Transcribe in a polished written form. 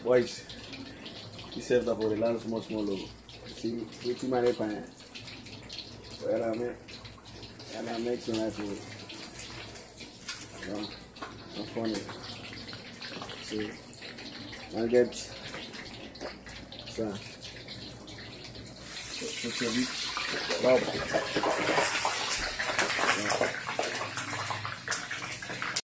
Boys, he served up for the land small logo. See, it's my pan. Well, I make tonight for I'm funny. See, I get so. What's your week?